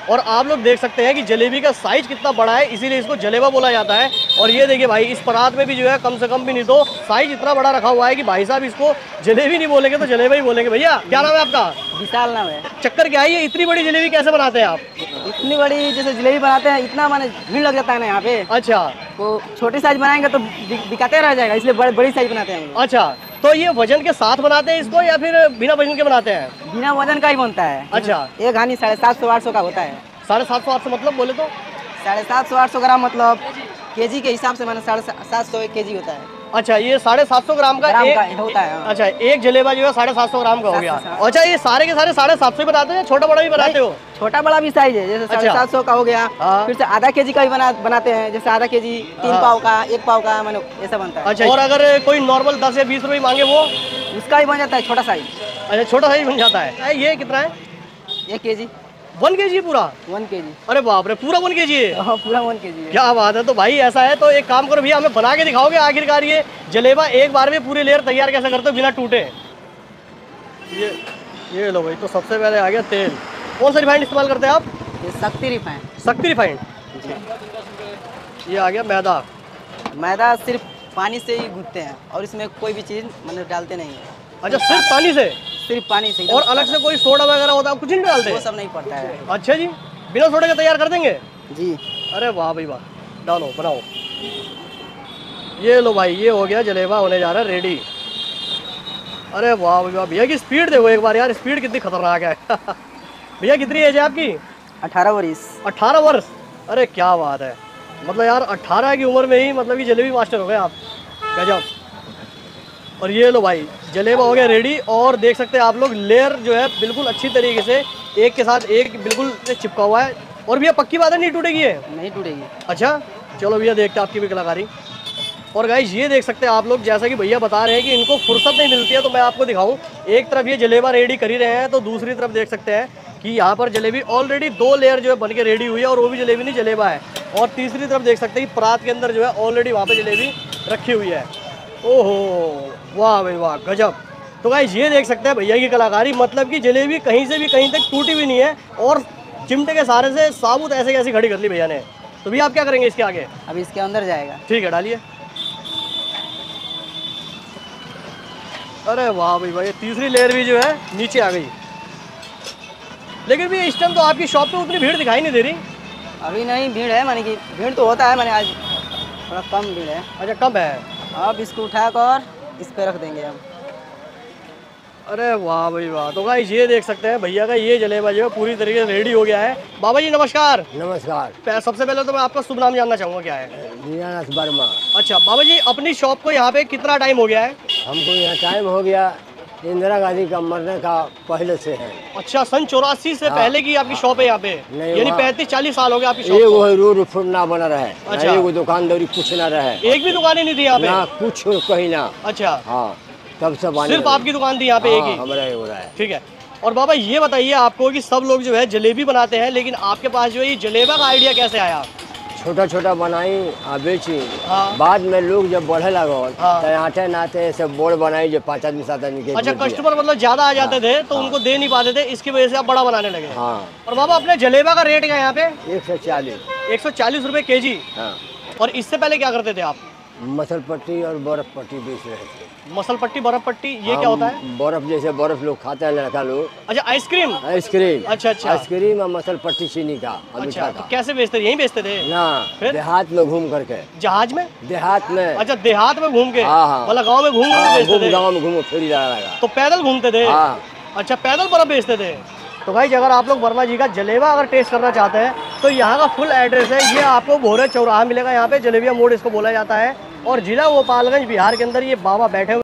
और आप लोग देख सकते हैं कि जलेबी का साइज कितना बड़ा है, इसीलिए इसको जलेबा बोला जाता है। और ये देखिए भाई, इस परात में भी जो है कम से कम भी नहीं तो साइज इतना बड़ा रखा हुआ है कि भाई साहब इसको जलेबी नहीं बोलेंगे तो जलेबा ही बोलेंगे। भैया क्या नाम है आपका? विशाल नाम है। चक्कर क्या है, ये इतनी बड़ी जलेबी कैसे बनाते हैं आप? इतनी बड़ी जैसे जलेबी बनाते हैं, इतना माने भीड़ लग जाता है ना यहाँ पे। अच्छा, तो छोटी साइज बनाएंगे तो दिखाते रह जाएगा, इसलिए बड़ी साइज बनाते हैं। अच्छा, तो ये वजन के साथ बनाते हैं इसको या फिर बिना वजन के बनाते हैं? बिना वजन का ही बनता है। अच्छा, एक हानि 750-800 का होता है। 750-800 मतलब बोले तो 750-800 ग्राम मतलब केजी के हिसाब से मैंने 750 एक केजी होता है। अच्छा, ये 750 ग्राम का एक होता है। अच्छा, एक जलेबा जो है 750 ग्राम का हो गया। अच्छा, ये सारे के सारे 750 बनाते हैं, छोटा बड़ा भी बनाते हो? छोटा बड़ा भी साइज है, जैसे 750 का हो गया। फिर से आधा केजी का भी बनाते हैं, जैसे आधा केजी 3 पाव का, 1 पाव का, मैंने ऐसा बनता है। अच्छा, और अगर कोई नॉर्मल 10 या 20 रुपये मांगे वो? उसका भी बन जाता है छोटा साइज। अच्छा, छोटा साइज बन जाता है। ये कितना है? 1 केजी। 1 केजी पूरा? 1 केजी। अरे बाप रे, पूरा 1 केजी है? हाँ, पूरा 1 केजी है। क्या बात है। तो भाई ऐसा है तो एक काम करो भैया, हमें बना के दिखाओगे आखिरकार ये जलेबा एक बार में पूरी लेयर तैयार कैसे करते हो बिना टूटे? ये लो भाई, तो सबसे पहले आ गया तेल। कौन सा रिफाइंड इस्तेमाल करते हैं आप? ये शक्ति रिफाइंड। शक्ति रिफाइंड। ये आ गया मैदा। मैदा सिर्फ पानी से ही गूंथते हैं और इसमें कोई भी चीज़ मतलब डालते नहीं है। अच्छा, सिर्फ पानी से? सिर्फ पानी से। और अलग से कोई सोडा वगैरह होता है कुछ नहीं डालते? वो सब नहीं पड़ता है। अच्छा जी, बिना सोडे के तैयार कर देंगे जी। अरे वाह भाई वाह, डालो बनाओ। ये लो भाई, ये हो गया जलेबा होने जा रहा है रेडी। अरे वाह भाई वाह, भैया की स्पीड देखो एक बार यार, स्पीड कितनी खतरनाक है। भैया कितनी एज है आपकी? 18 वर्ष। 18 वर्ष? अरे क्या बात है, मतलब यार 18 की उम्र में ही मतलब कि जलेबी मास्टर हो गए आप, गजब। और ये लो भाई, जलेबा हो गया रेडी। और देख सकते हैं आप लोग, लेयर जो है बिल्कुल अच्छी तरीके से एक के साथ एक बिल्कुल चिपका हुआ है। और भैया पक्की बात है नहीं टूटेगी ये? नहीं टूटेगी। अच्छा, चलो भैया देखते हैं आपकी भी कलाकारी। और गाइस ये देख सकते हैं आप लोग, जैसा कि भैया बता रहे हैं कि इनको फुर्सत नहीं मिलती है, तो मैं आपको दिखाऊं। एक तरफ ये जलेबा रेडी कर ही रहे हैं, तो दूसरी तरफ देख सकते हैं कि यहाँ पर जलेबी ऑलरेडी 2 लेयर जो है बन के रेडी हुई है, और वो भी जलेबी नहीं जलेबा है। और तीसरी तरफ देख सकते हैं कि परात के अंदर जो है ऑलरेडी वहाँ पर जलेबी रखी हुई है। ओहो वाह भाई वाह, गजब। तो गाइस ये देख सकते हैं भैया की कलाकारी, मतलब कि जलेबी कहीं से भी कहीं तक टूटी भी नहीं है, और चिमटे के सहारे से साबुत ऐसे कैसी खड़ी कर ली भैया ने। तो भैया आप क्या करेंगे इसके आगे? अभी इसके अंदर जाएगा। ठीक है, डालिए। अरे वाह भाई वाह, ये तीसरी लेयर भी जो है नीचे आ गई। लेकिन भी इस टाइम तो आपकी शॉप पे उतनी भीड़ दिखाई नहीं दे रही। अभी नहीं भीड़ है, माने कि भीड़ तो होता है, मैंने आज थोड़ा कम भीड़ है। अच्छा, कम है। अब इसको उठाकर इस पे रख देंगे हम। अरे वाह भाई वाह। तो गाइस ये देख सकते हैं भैया का ये जलेबा जो है पूरी तरीके से रेडी हो गया है। बाबा जी नमस्कार। नमस्कार। सबसे पहले तो मैं आपका शुभ नाम जानना चाहूँगा, क्या है? दीनानाथ वर्मा। अच्छा बाबा जी, अपनी शॉप को यहाँ पे कितना टाइम हो गया है? हमको यहाँ टाइम हो गया इंदिरा गांधी का मरने का पहले से है। अच्छा, सन 84 से पहले की आपकी शॉप है यहाँ पे? यानी 35-40 साल हो गए आपकी शॉप? वो रोड फूड ना बना रहे। अच्छा, वो दुकानदारी कुछ ना रहे, एक भी दुकान नहीं थी यहाँ पे? ना कुछ कहीं ना। अच्छा हाँ, तब सब सिर्फ आपकी दुकान थी यहाँ पे? एक ही हमारा हो रहा है। ठीक है। और बाबा ये बताइए आपको कि सब लोग जो है जलेबी बनाते हैं, लेकिन आपके पास जो है ये जलेबा का आइडिया कैसे आया? छोटा छोटा बनाई बेची। हाँ। बाद में लोग जब बढ़े लगल हाँ। तो आटे नाते ऐसे बोर्ड बनाई जो 5 आदमी 7 आदमी के। अच्छा, कस्टमर मतलब ज्यादा आ जाते थे तो उनको दे नहीं पाते थे, इसकी वजह से आप बड़ा बनाने लगे। हाँ। और बाबा अपने जलेबा का रेट क्या है यहाँ पे? 140 रुपए केजी। हाँ। और इससे पहले क्या करते थे आप? मसल पट्टी और बर्फ पट्टी बेच रहे थे। मसल पट्टी, बर्फ पट्टी, ये क्या होता है? बर्फ, जैसे बर्फ लोग खाते हैं लड़का लोग। अच्छा, आइसक्रीम। अच्छा, आइसक्रीम और मसल पट्टी चीनी का। अच्छा, तो कैसे बेचते थे? यहीं बेचते थे ना? देहात में घूम करके। जहाज में? देहात में। अच्छा, देहात में घूम के? हाँ। मतलब गाँव में घूम बेचते थे? गाँव में घूमो फेरी लगा। तो पैदल घूमते थे? अच्छा, पैदल बर्फ बेचते थे। तो भाई अगर आप लोग वर्मा जी का जलेबा अगर टेस्ट करना चाहते हैं तो यहाँ का फुल एड्रेस है, ये आपको भोरे चौराहा मिलेगा। यहाँ पे जलेबिया मोड़ इसको बोला जाता है, और जिला गोपालगंज बिहार के अंदर ये बाबा बैठे हुए